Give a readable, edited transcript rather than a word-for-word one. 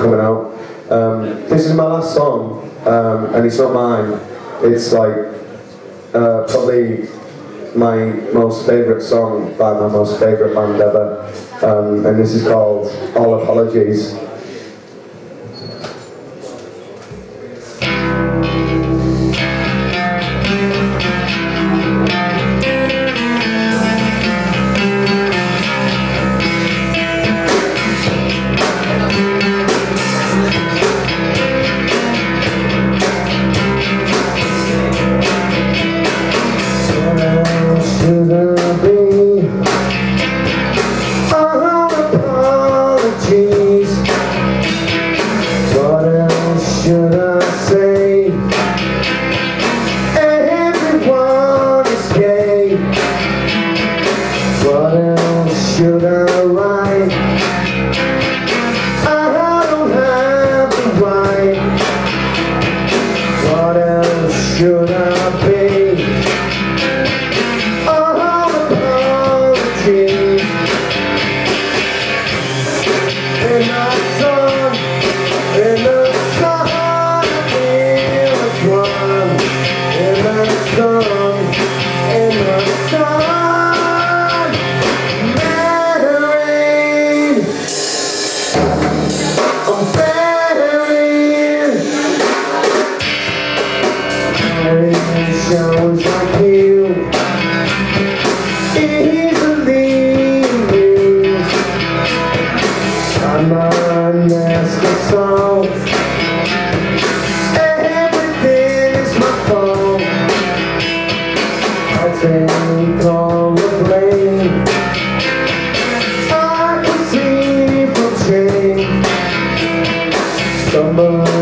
coming out. This is my last song, and it's not mine. It's like probably my most favourite song by my most favourite band ever, and this is called All Apologies. Should I say everyone is gay? What else should I write? I don't have the right. What else should I be? All apologies. And I sung in the sounds like you easily used. I'm a nasty song. Everything is my fault. I'll take all the blame. I can see from change. Somebody